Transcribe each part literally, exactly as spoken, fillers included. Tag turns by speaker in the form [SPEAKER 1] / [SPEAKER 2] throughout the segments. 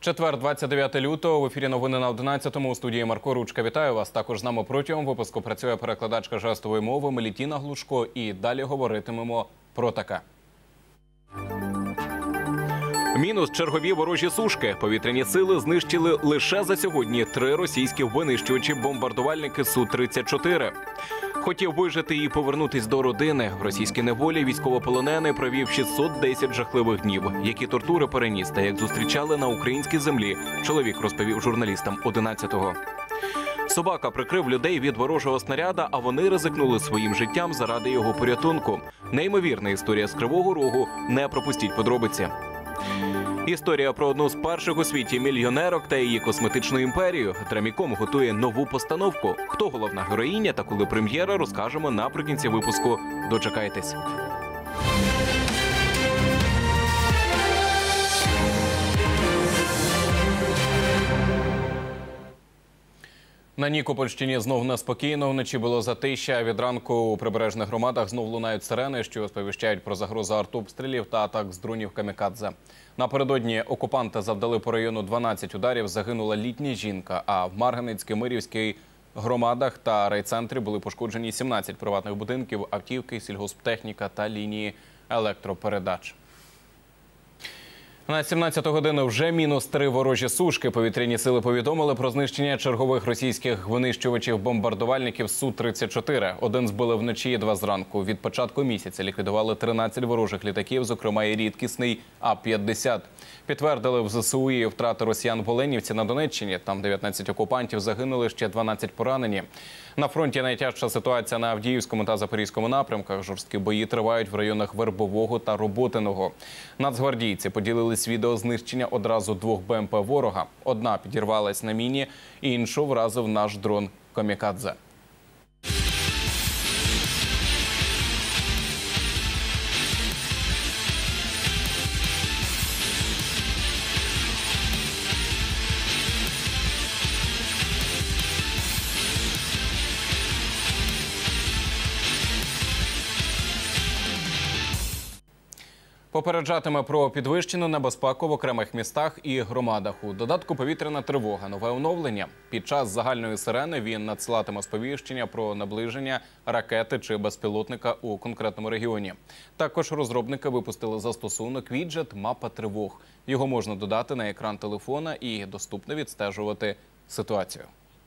[SPEAKER 1] Четвер, двадцять дев'яте лютого, в ефірі новини на одинадцятому, у студії Марко Ручка. Вітаю вас. Також з нами протягом випуску працює перекладачка жестової мови Мелітіна Глушко. І далі говоритимемо про таке. Мінус чергові ворожі сушки. Повітряні сили знищили лише за сьогодні три російські винищувачі-бомбардувальники Су тридцять чотири. Хотів вижити і повернутись до родини. В російській неволі військовополонений провів шістсот десять жахливих днів. Які тортури переніс та як зустрічали на українській землі, чоловік розповів журналістам одинадцятого. Собака прикрив людей від ворожого снаряда, а вони ризикнули своїм життям заради його порятунку. Неймовірна історія з Кривого Рогу. Не пропустіть подробиці. Історія про одну з перших у світі мільйонерок та її косметичну імперію. Драміком готує нову постановку. Хто головна героїня та коли прем'єра, розкажемо наприкінці випуску. Дочекайтесь. На Нікопольщині знов неспокійно. Вночі було затища. Від ранку у прибережних громадах знов лунають сирени, що сповіщають про загрозу артобстрілів та атак з дронів камікадзе. Напередодні окупанти завдали по району дванадцять ударів, загинула літня жінка, а в Марганецькій, Мирівській громадах та райцентрі були пошкоджені сімнадцять приватних будинків, автівки, сільгосптехніка та лінії електропередач. На сімнадцяту годину вже мінус три ворожі сушки. Повітряні сили повідомили про знищення чергових російських винищувачів-бомбардувальників Су тридцять чотири. Один збили вночі і два зранку. Від початку місяця ліквідували тринадцять ворожих літаків, зокрема і рідкісний А п'ятдесят. Підтвердили в Зе Се У і втрати росіян в Оленівці на Донеччині. Там дев'ятнадцять окупантів загинули, ще дванадцять поранені. На фронті найтяжча ситуація на Авдіївському та Запорізькому напрямках. Жорсткі бої тривають в районах Вербового та Роботиного. Нацгвардійці поділились відео знищення одразу двох Бе Ем Пе ворога. Одна підірвалась на міні, іншу вразив наш дрон камікадзе. Попереджатиме про підвищену небезпеку в окремих містах і громадах. У додатку повітряна тривога, нове оновлення. Під час загальної сирени він надсилатиме сповіщення про наближення ракети чи безпілотника у конкретному регіоні. Також розробники випустили застосунок «Віджет Мапа тривог». Його можна додати на екран телефона і доступно відстежувати ситуацію.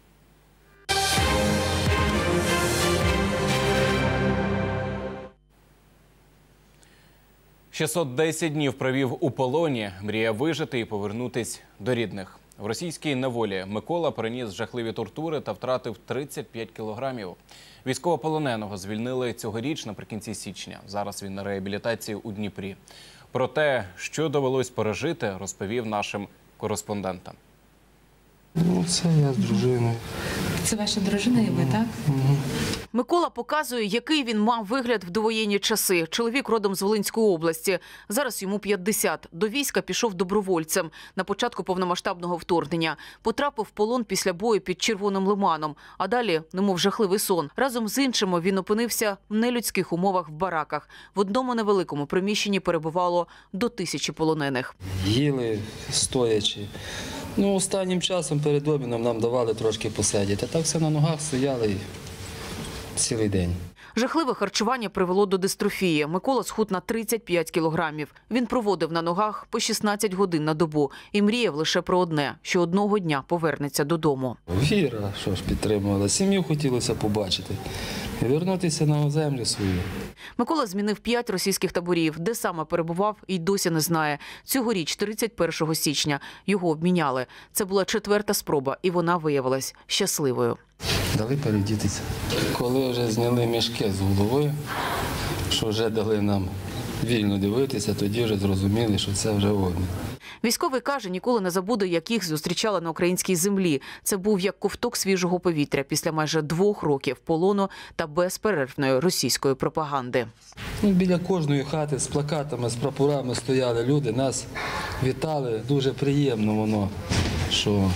[SPEAKER 1] шістсот десять днів провів у полоні, мріяв вижити і повернутись до рідних. В російській неволі Микола переніс жахливі тортури та втратив тридцять п'ять кілограмів. Військовополоненого звільнили цьогоріч наприкінці січня. Зараз він на реабілітації у Дніпрі. Про те, що довелось пережити, розповів нашим кореспондентам.
[SPEAKER 2] Ну, це я з дружиною.
[SPEAKER 3] Це ваша дружина і ви, так?
[SPEAKER 2] Угу.
[SPEAKER 4] Микола показує, який він мав вигляд в довоєнні часи. Чоловік родом з Волинської області. Зараз йому п'ятдесят. До війська пішов добровольцем на початку повномасштабного вторгнення. Потрапив в полон після бою під Червоним Лиманом. А далі, немов жахливий сон. Разом з іншими він опинився в нелюдських умовах в бараках. В одному невеликому приміщенні перебувало до тисячі полонених.
[SPEAKER 2] Їли стоячи. Ну, останнім часом перед обідом нам давали трошки посидіти. Так все на ногах стояли цілий день.
[SPEAKER 4] Жахливе харчування привело до дистрофії. Микола схуд на тридцять п'ять кілограмів. Він проводив на ногах по шістнадцять годин на добу і мріяв лише про одне, що одного дня повернеться додому.
[SPEAKER 2] Віра, що ж, підтримувала. Сім'ю хотілося побачити. І вернутися на землю свою.
[SPEAKER 4] Микола змінив п'ять російських таборів. Де саме перебував, і досі не знає. Цьогоріч, тридцять першого січня, його обміняли. Це була четверта спроба, і вона виявилась щасливою.
[SPEAKER 2] Дали передітися. Коли вже зняли мішки з головою, що вже дали нам вільно дивитися, тоді вже зрозуміли, що це вже обмін.
[SPEAKER 4] Військовий каже, ніколи не забуде, як їх зустрічали на українській землі. Це був як ковток свіжого повітря після майже двох років полону та безперервної російської пропаганди.
[SPEAKER 2] Ну, біля кожної хати з плакатами, з прапорами стояли люди, нас вітали. Дуже приємно воно, що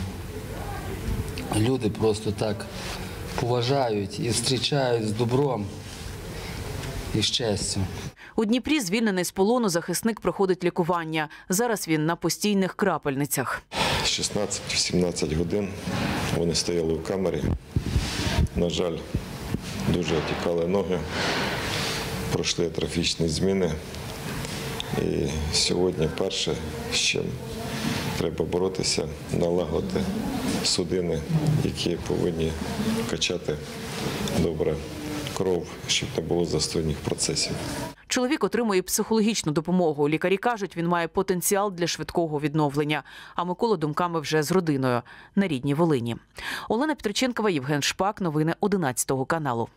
[SPEAKER 2] люди просто так поважають і зустрічають з добром і з честю.
[SPEAKER 4] У Дніпрі звільнений з полону захисник проходить лікування. Зараз він на постійних крапельницях.
[SPEAKER 5] шістнадцять-сімнадцять годин вони стояли в камері. На жаль, дуже отікали ноги, пройшли трофічні зміни. І сьогодні перше, з чим треба боротися, налагодити судини, які повинні качати добре кров, щоб не було застойних процесів.
[SPEAKER 4] Чоловік отримує психологічну допомогу. Лікарі кажуть, він має потенціал для швидкого відновлення. А Микола думками вже з родиною на рідній Волині. Олена Петриченкова, Євген Шпак. Новини одинадцятого каналу.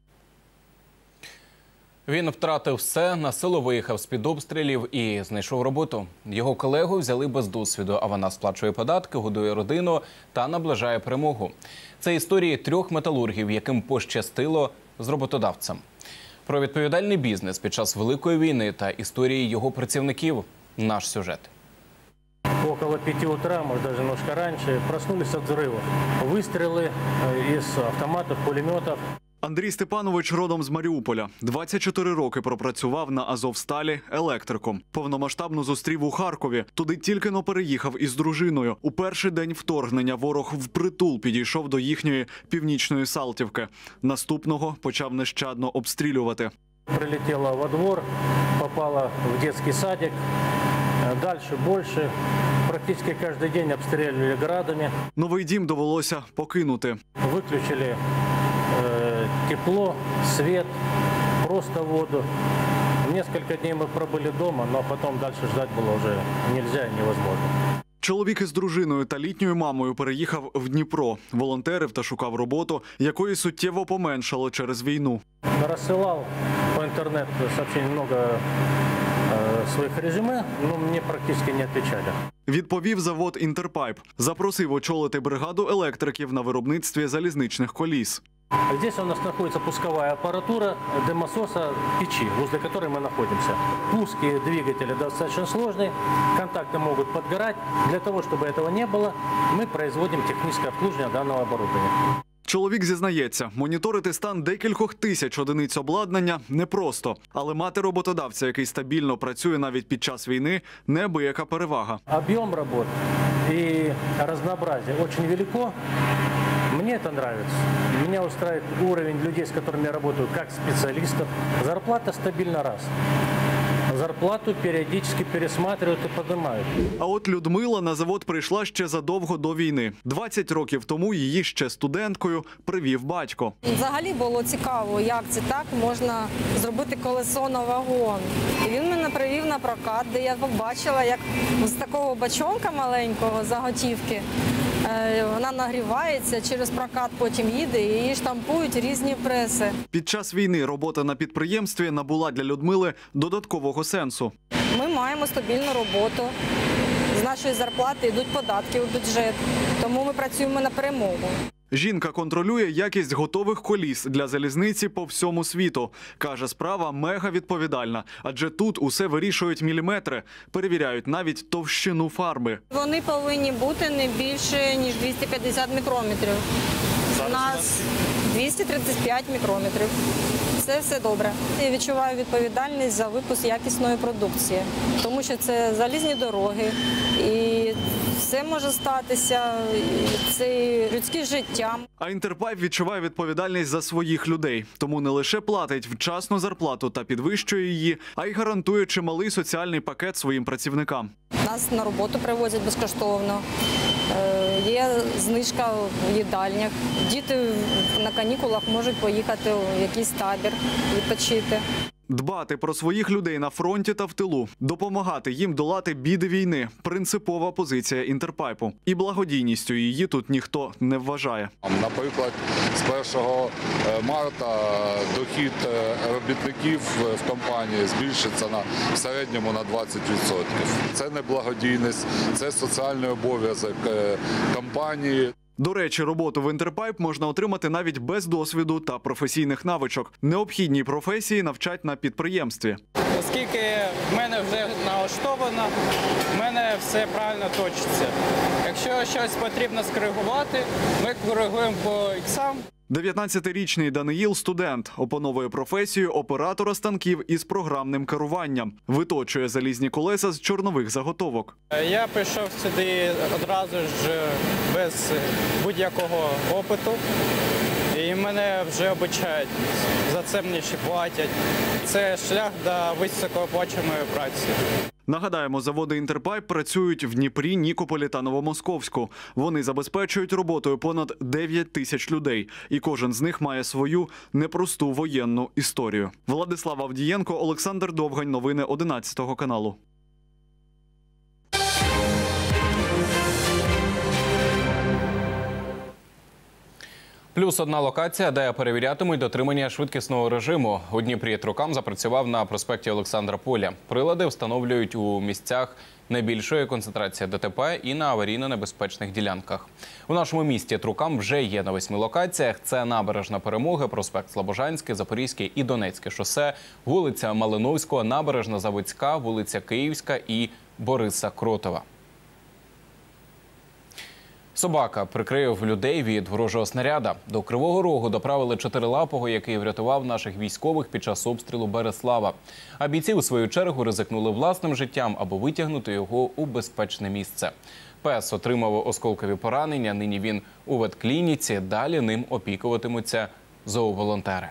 [SPEAKER 1] Він втратив все, насилу виїхав з-під обстрілів і знайшов роботу. Його колегу взяли без досвіду, а вона сплачує податки, годує родину та наближає перемогу. Це історії трьох металургів, яким пощастило з роботодавцем. Про відповідальний бізнес під час Великої війни та історії його працівників – наш сюжет.
[SPEAKER 6] Около пяти утра, может даже немножко раньше, проснулись от взрывов. Выстрелы из автоматов, пулеметов.
[SPEAKER 7] Андрій Степанович родом з Маріуполя. двадцять чотири роки пропрацював на Азовсталі електриком. Повномасштабно зустрів у Харкові. Туди тільки-но переїхав із дружиною. У перший день вторгнення ворог впритул підійшов до їхньої північної Салтівки. Наступного почав нещадно обстрілювати.
[SPEAKER 6] Прилетела во двор, попала в детский садик. Дальше больше. Практически каждый день обстреливали градами.
[SPEAKER 7] Новий дім довелося покинути.
[SPEAKER 6] Выключили э, тепло, свет, просто воду. Несколько дней мы пробыли дома, но потом дальше ждать было уже нельзя и невозможно.
[SPEAKER 7] Чоловік із дружиною та літньою мамою переїхав в Дніпро. Волонтерив та шукав роботу, якої суттєво поменшало через війну.
[SPEAKER 6] Рассылал по интернету сообщений много э, своих резюме, но мне практически не отвечали.
[SPEAKER 7] Відповів завод «Інтерпайп». Запросив очолити бригаду електриків на виробництві залізничних коліс.
[SPEAKER 6] Здесь у нас находится пусковая аппаратура дымососа печи, возле которой мы находимся. Пуски двигателя достаточно сложные, контакты могут подгорать. Для того, чтобы этого не было, мы производим техническое обслуживание данного оборудования.
[SPEAKER 7] Чоловік зізнається, моніторити стан декількох тисяч одиниць обладнання непросто. Але мати роботодавця, який стабільно працює навіть під час війни, неабияка перевага.
[SPEAKER 6] Объем работ и разнообразие очень велико. Мне это нравится. Меня устраивает уровень людей, с которыми я работаю, как специалистов. Зарплата стабильно раз. Зарплату періодично пересматривають і піднімають.
[SPEAKER 7] А от Людмила на завод прийшла ще задовго до війни. двадцять років тому її ще студенткою привів батько.
[SPEAKER 8] Взагалі було цікаво, як це так можна зробити колесо на вагон. І він мене привів на прокат, де я побачила, як з такого бачонка маленького заготівки вона нагрівається, через прокат потім їде і її штампують різні преси.
[SPEAKER 7] Під час війни робота на підприємстві набула для Людмили додаткового сенсу.
[SPEAKER 8] Ми маємо стабільну роботу, з нашої зарплати йдуть податки у бюджет, тому ми працюємо на перемогу.
[SPEAKER 7] Жінка контролює якість готових коліс для залізниці по всьому світу. Каже, справа мега відповідальна, адже тут усе вирішують міліметри, перевіряють навіть товщину фарби.
[SPEAKER 8] Вони повинні бути не більше, ніж двісті п'ятдесят мікрометрів. У нас двісті тридцять п'ять мікрометрів. Це все добре. Я відчуваю відповідальність за випуск якісної продукції, тому що це залізні дороги, і все може статися, це людське життя.
[SPEAKER 7] А «Інтерпайп» відчуває відповідальність за своїх людей. Тому не лише платить вчасну зарплату та підвищує її, а й гарантує чималий соціальний пакет своїм працівникам.
[SPEAKER 8] Нас на роботу привозять безкоштовно. Є знижка в їдальнях. Діти на канікулах можуть поїхати в якийсь табір, відпочити.
[SPEAKER 7] Дбати про своїх людей на фронті та в тилу, допомагати їм долати біди війни – принципова позиція «Інтерпайпу». І благодійністю її тут ніхто не вважає.
[SPEAKER 9] Наприклад, з першого марта дохід робітників в компанії збільшиться на, в середньому на двадцять відсотків. Це не благодійність, це соціальний обов'язок компанії.
[SPEAKER 7] До речі, роботу в «Інтерпайп» можна отримати навіть без досвіду та професійних навичок. Необхідні професії навчать на підприємстві.
[SPEAKER 10] Оскільки в мене вже налаштовано, в мене все правильно точиться. Якщо щось потрібно скоригувати, ми коригуємо по іксам.
[SPEAKER 7] дев'ятнадцятирічний Даниїл – студент, опановує професію оператора станків із програмним керуванням. Виточує залізні колеса з чорнових заготовок.
[SPEAKER 10] Я прийшов сюди одразу ж без будь-якого опиту. І мене вже обучають, за це мені ще платять. Це шлях до високооплачуваної праці.
[SPEAKER 7] Нагадаємо, заводи «Інтерпайп» працюють в Дніпрі, Нікополі та Новомосковську. Вони забезпечують роботою понад дев'ять тисяч людей. І кожен з них має свою непросту воєнну історію. Владислав Авдієнко, Олександр Довгань. Новини одинадцятого каналу.
[SPEAKER 1] Плюс одна локація, де перевірятимуть дотримання швидкісного режиму. У Дніпрі Трукам запрацював на проспекті Олександра Поля. Прилади встановлюють у місцях найбільшої концентрації ДТП і на аварійно-небезпечних ділянках. У нашому місті Трукам вже є на восьми локаціях. Це Набережна Перемоги, проспект Слобожанський, Запорізьке і Донецьке шосе, вулиця Малиновського, Набережна Заводська, вулиця Київська і Бориса Кротова. Собака прикрив людей від ворожого снаряда. До Кривого Рогу доправили чотирилапого, який врятував наших військових під час обстрілу Береслава. А бійці, у свою чергу, ризикнули власним життям, аби витягнути його у безпечне місце. Пес отримав осколкові поранення, нині він у ветклініці, далі ним опікуватимуться зооволонтери.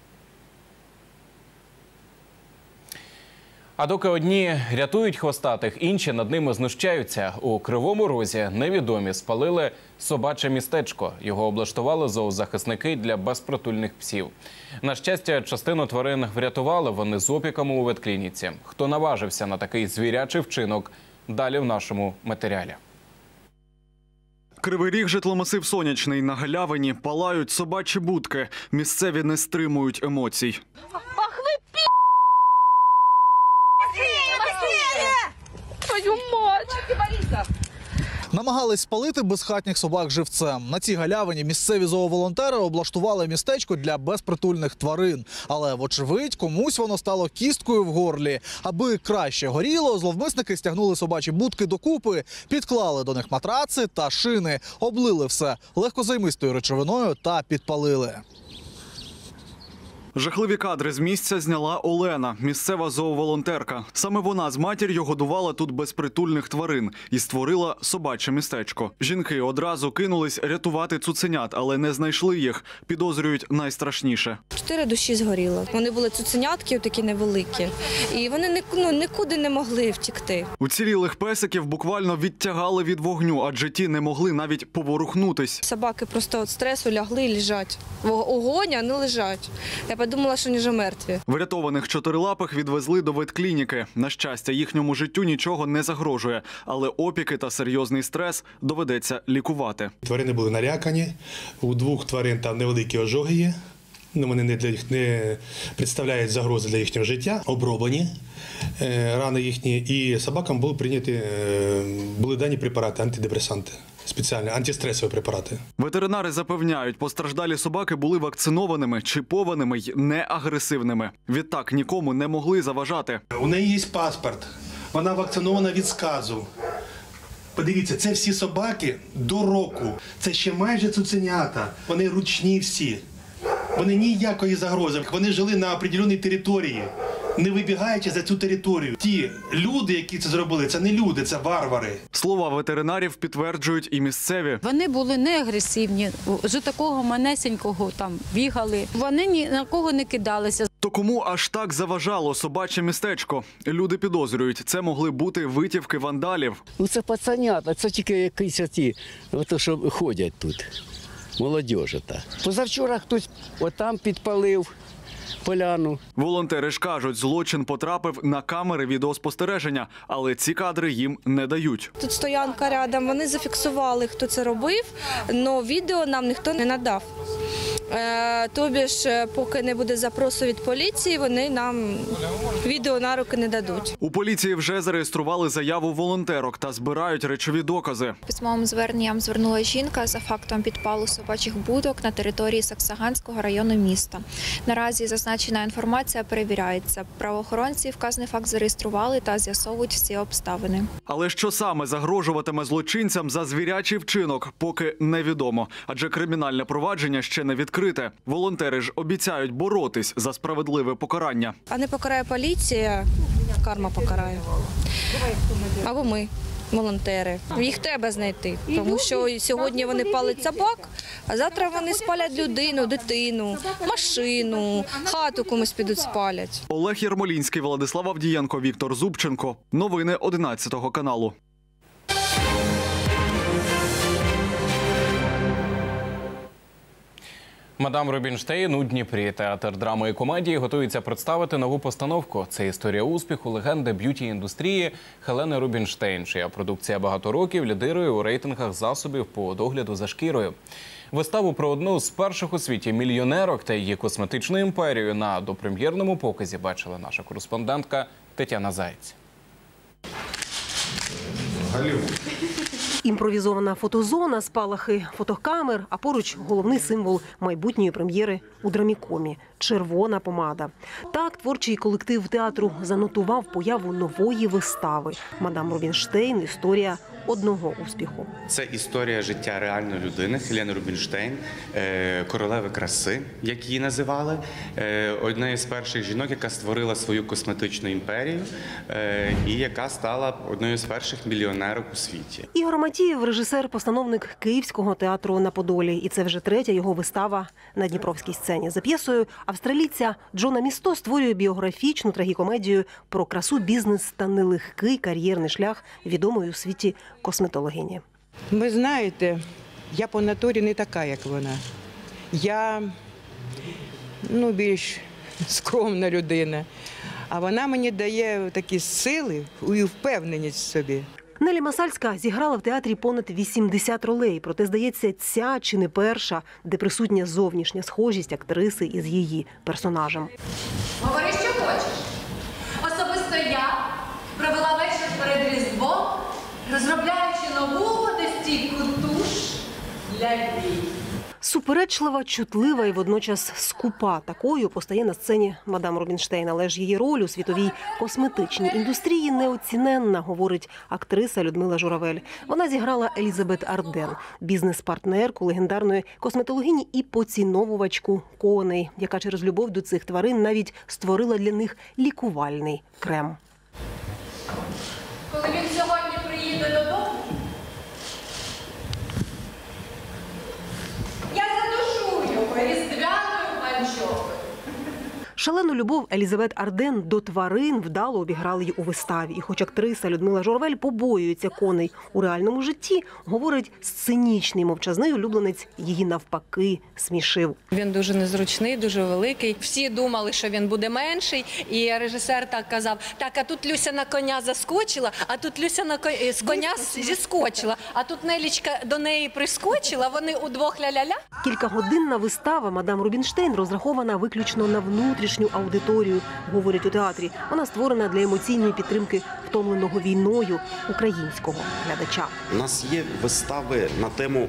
[SPEAKER 1] А доки одні рятують хвостатих, інші над ними знущаються. У Кривому Розі невідомі спалили собаче містечко. Його облаштували зоозахисники для безпритульних псів. На щастя, частину тварин врятували, вони з опіками у ветклініці. Хто наважився на такий звірячий вчинок, далі в нашому матеріалі.
[SPEAKER 7] Кривий Ріг, житломасив Сонячний. На галявині палають собачі будки. Місцеві не стримують емоцій.
[SPEAKER 11] Твою мать! Намагались спалити безхатніх собак живцем. На цій галявині місцеві зооволонтери облаштували містечко для безпритульних тварин. Але, вочевидь, комусь воно стало кісткою в горлі. Аби краще горіло, зловмисники стягнули собачі будки докупи, підклали до них матраци та шини, облили все легкозаймистою речовиною та підпалили.
[SPEAKER 7] Жахливі кадри з місця зняла Олена, місцева зооволонтерка. Саме вона з матір'ю годувала тут безпритульних тварин і створила собаче містечко. Жінки одразу кинулись рятувати цуценят, але не знайшли їх. Підозрюють найстрашніше.
[SPEAKER 8] Чотири душі згоріло. Вони були цуценятки, такі невеликі. І вони ну, нікуди не могли втікти.
[SPEAKER 7] Уцілілих песиків буквально відтягали від вогню, адже ті не могли навіть поворухнутись.
[SPEAKER 8] Собаки просто від стресу лягли і лежать. Огонь, а не лежать. Я подумала, що вони вже мертві.
[SPEAKER 7] Врятованих чотирилапих відвезли до ветклініки. На щастя, їхньому життю нічого не загрожує, але опіки та серйозний стрес доведеться лікувати.
[SPEAKER 12] Тварини були налякані, у двох тварин там невеликі ожоги є, вони не, для їх, не представляють загрози для їхнього життя, оброблені е, рани їхні, і собакам були прийняті, е, були дані препарати, антидепресанти. Спеціальні антистресові препарати.
[SPEAKER 7] Ветеринари запевняють, постраждалі собаки були вакцинованими, чіпованими й неагресивними. Відтак нікому не могли заважати.
[SPEAKER 12] У неї є паспорт, вона вакцинована від сказу. Подивіться, це всі собаки до року. Це ще майже цуценята. Вони ручні всі. Вони ніякої загрози. Вони жили на определеній території, не вибігаючи за цю територію. Ті люди, які це зробили, це не люди, це варвари.
[SPEAKER 7] Слова ветеринарів підтверджують і місцеві.
[SPEAKER 13] Вони були не агресивні, з такого манесенького там бігали. Вони ні на кого не кидалися.
[SPEAKER 7] То кому аж так заважало собаче містечко? Люди підозрюють, це могли бути витівки вандалів.
[SPEAKER 14] Ну це пацанята, це тільки якісь ті, ото що ходять тут. Молодіжа та. Позавчора хтось отам підпалив поляну.
[SPEAKER 7] Волонтери ж кажуть, злочин потрапив на камери відеоспостереження, але ці кадри їм не дають.
[SPEAKER 8] Тут стоянка рядом, вони зафіксували, хто це робив, але відео нам ніхто не надав. Е, тобі ж, поки не буде запросу від поліції, вони нам відео на руки не дадуть.
[SPEAKER 7] У поліції вже зареєстрували заяву волонтерок та збирають речові докази.
[SPEAKER 15] Письмовим зверненням звернулася жінка за фактом підпалу собачих будок на території Саксаганського району міста. Наразі зазначена інформація перевіряється. Правоохоронці вказаний факт зареєстрували та з'ясовують всі обставини.
[SPEAKER 7] Але що саме загрожуватиме злочинцям за звірячий вчинок, поки невідомо. Адже кримінальне провадження ще не відкрите. відкрите. Волонтери ж обіцяють боротись за справедливе покарання.
[SPEAKER 8] А не покарає поліція, карма покарає. Або ми, волонтери. Їх треба знайти, тому що сьогодні вони палять собак, а завтра вони спалять людину, дитину, машину, хату комусь підуть спалять.
[SPEAKER 7] Олег Ярмолінський, Владислав Авдієнко, Віктор Зубченко. Новини одинадцятого каналу.
[SPEAKER 1] Мадам Рубінштейн у Дніпрі. Театр драми і комедії готується представити нову постановку. Це історія успіху легенди б'юті-індустрії Хелени Рубінштейн, чия продукція багато років лідирує у рейтингах засобів по догляду за шкірою. Виставу про одну з перших у світі мільйонерок та її косметичну імперію на допрем'єрному показі бачила наша кореспондентка Тетяна Заєць.
[SPEAKER 16] Імпровізована фотозона, спалахи фотокамер, а поруч головний символ майбутньої прем'єри у Драмікомі – червона помада. Так творчий колектив театру занотував появу нової вистави «Мадам Рубінштейн. Історія одного успіху».
[SPEAKER 17] Це історія життя реальної людини Хелени Рубінштейн, королеви краси, як її називали, однієї з перших жінок, яка створила свою косметичну імперію і яка стала однією з перших мільйонерок у світі.
[SPEAKER 16] Ігор Матієв – режисер-постановник Київського театру на Подолі. І це вже третя його вистава на Дніпровській сцені. За п'єсою австралійця Джона Місто створює біографічну трагікомедію про красу, бізнес та нелегкий кар'єрний шлях відомої у світі косметологині.
[SPEAKER 18] Ви знаєте, я по натурі не така, як вона. Я, ну, більш скромна людина. А вона мені дає такі сили і впевненість в собі.
[SPEAKER 16] Нелі Масальська зіграла в театрі понад вісімдесят ролей. Проте, здається, ця чи не перша, де присутня зовнішня схожість актриси із її персонажем.
[SPEAKER 19] Говори, що хочеш. Особисто я провела вечір перед Різдвом, розробляючи нову водостійку туш для вій.
[SPEAKER 16] Суперечлива, чутлива і водночас скупа. Такою постає на сцені мадам Рубінштейн. Але ж її роль у світовій косметичній індустрії неоціненна, говорить актриса Людмила Журавель. Вона зіграла Елізабет Арден, бізнес-партнерку легендарної косметологині і поціновувачку коней, яка через любов до цих тварин навіть створила для них лікувальний крем.
[SPEAKER 19] Коли він сьогодні приїде додому, я задушу його різдвяною панчохою.
[SPEAKER 16] Шалену любов Елізабет Арден до тварин вдало обіграли й у виставі. І хоч актриса Людмила Журавель побоюється коней у реальному житті, говорить, сценічний мовчазний улюбленець її навпаки смішив.
[SPEAKER 20] Він дуже незручний, дуже великий. Всі думали, що він буде менший, і режисер так казав, так, а тут Люся на коня заскочила, а тут Люся на коня, з коня зіскочила, а тут Нелічка до неї прискочила, вони удвох ля-ля-ля.
[SPEAKER 16] Кількагодинна вистава «Мадам Рубінштейн» розрахована виключно на внутрішню аудиторію, говорять у театрі. Вона створена для емоційної підтримки втомленого війною українського глядача.
[SPEAKER 21] У нас є вистави на тему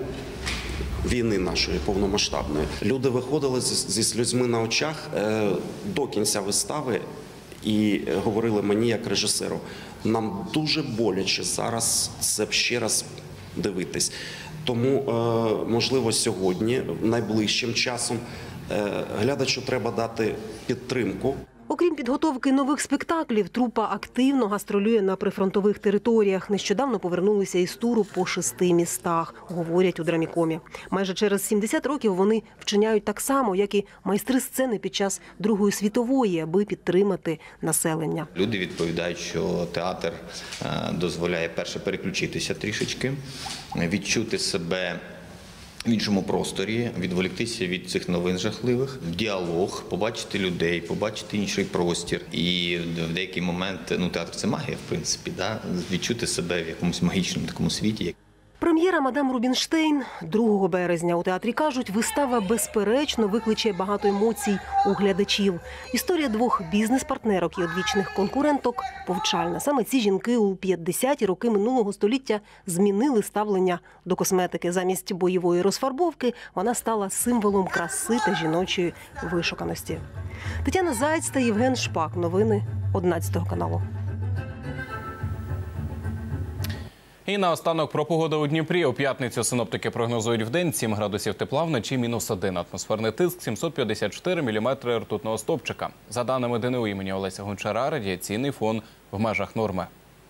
[SPEAKER 21] війни нашої повномасштабної. Люди виходили зі сльозьми на очах до кінця вистави і говорили мені як режисеру, нам дуже боляче зараз це ще раз дивитись. Тому, можливо, сьогодні, найближчим часом, глядачу треба дати підтримку.
[SPEAKER 16] Окрім підготовки нових спектаклів, трупа активно гастролює на прифронтових територіях. Нещодавно повернулися із туру по шести містах, говорять у Драмікомі. Майже через сімдесят років вони вчиняють так само, як і майстри сцени під час Другої світової, аби підтримати населення.
[SPEAKER 22] Люди відповідають, що театр дозволяє, перше, переключитися трішечки, відчути себе в іншому просторі, відволіктися від цих новин жахливих, в діалог, побачити людей, побачити інший простір. І в деякий момент, ну, театр – це магія, в принципі, да? Відчути себе в якомусь магічному такому світі.
[SPEAKER 16] Прем'єра «Мадам Рубінштейн» другого березня. У театрі кажуть, вистава безперечно викличе багато емоцій у глядачів. Історія двох бізнес-партнерок і одвічних конкуренток повчальна. Саме ці жінки у п'ятдесяті роки минулого століття змінили ставлення до косметики. Замість бойової розфарбовки вона стала символом краси та жіночої вишуканості. Тетяна Заєць та Євген Шпак. Новини одинадцятого каналу.
[SPEAKER 1] І наостанок про погоду у Дніпрі. У п'ятницю синоптики прогнозують вдень сім градусів тепла, вночі мінус один. Атмосферний тиск сімсот п'ятдесят чотири міліметри ртутного стовпчика. За даними ДНУ імені Олеся Гончара, радіаційний фон в межах норми.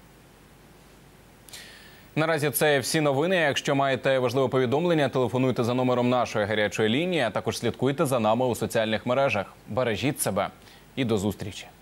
[SPEAKER 1] Наразі це всі новини. Якщо маєте важливе повідомлення, телефонуйте за номером нашої гарячої лінії, а також слідкуйте за нами у соціальних мережах. Бережіть себе і до зустрічі.